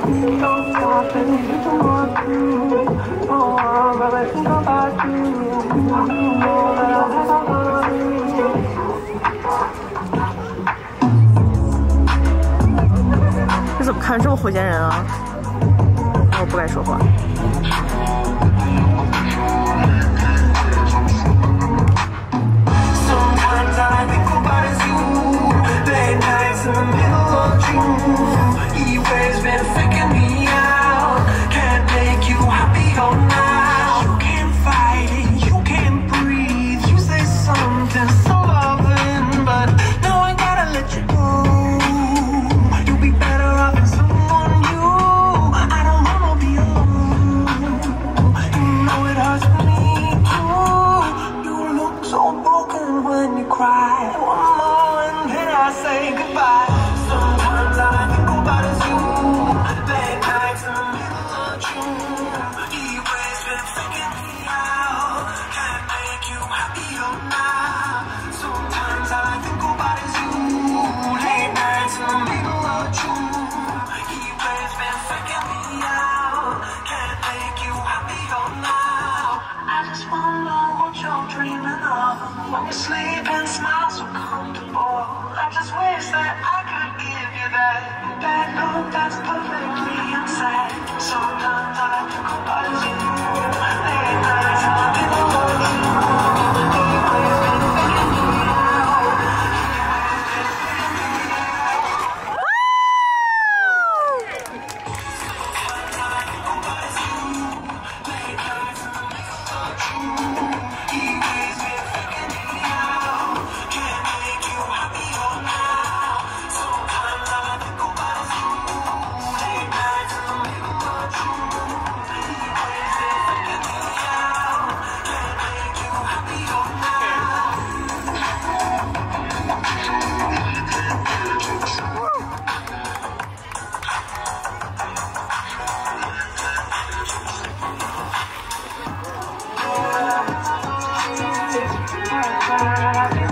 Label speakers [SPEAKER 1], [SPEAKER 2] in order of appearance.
[SPEAKER 1] 这怎么看这么诙谐人啊？我不该说话。
[SPEAKER 2] Sleep and smile so comfortable. I just wish that I could give you that look that's perfectly inside. Sometimes all I think about is you. Late nights in the middle of June. Always been thinking you out. I